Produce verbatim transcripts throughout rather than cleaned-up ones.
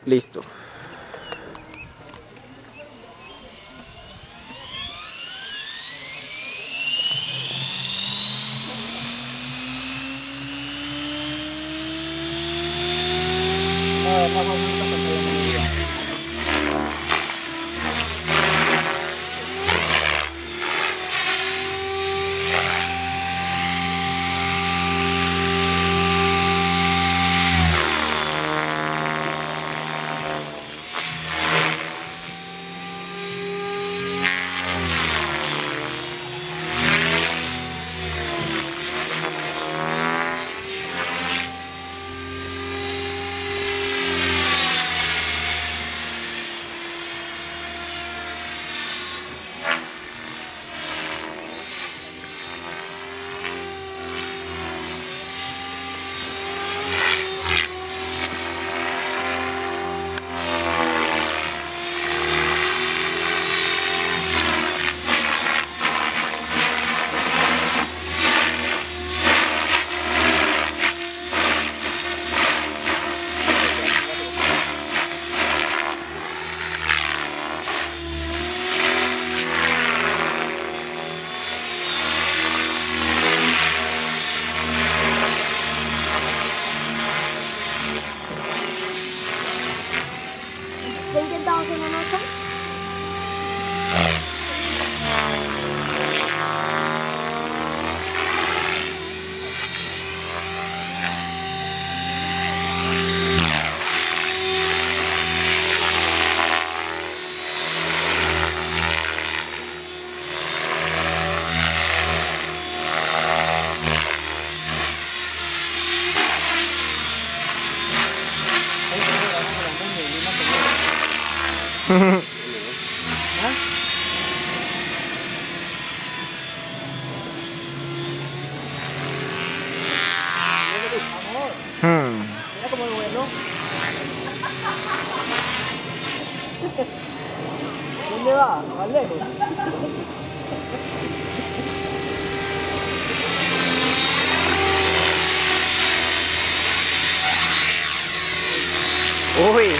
Listo. ¿Lo he intentado hacer una nota? Hmm. Mira cómo lo vuelo. ¿Dónde va? ¿Más lejos? Uy.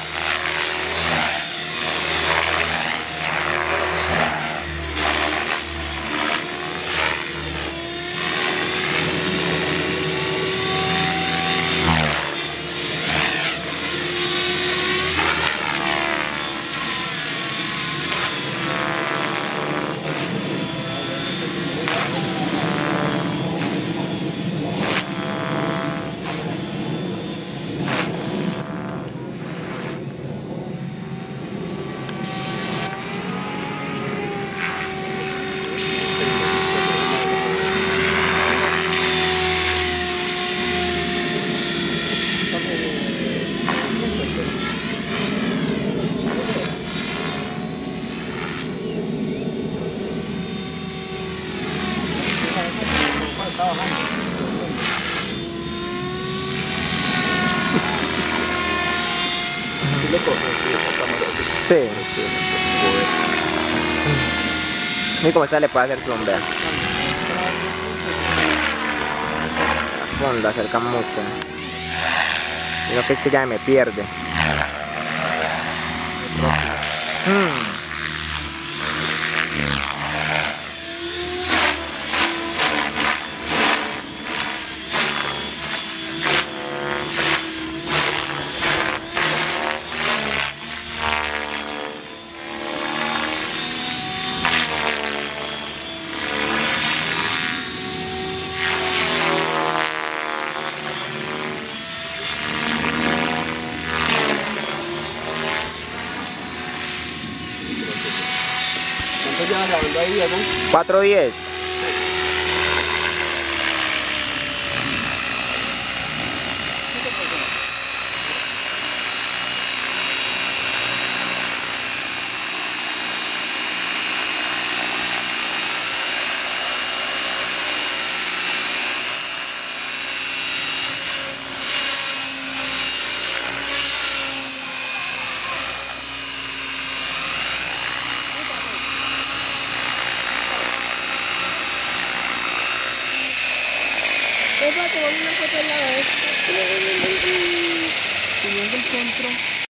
Sí. Y como esta le puede hacer zoom, vea. Fondo, acerca mucho. Lo que es que ya me pierde. Mm. ¿Cuánto llevas grabando ahí, Diego? cuatro diez. Es para tomar una foto al lado de esto. Teniendo el centro.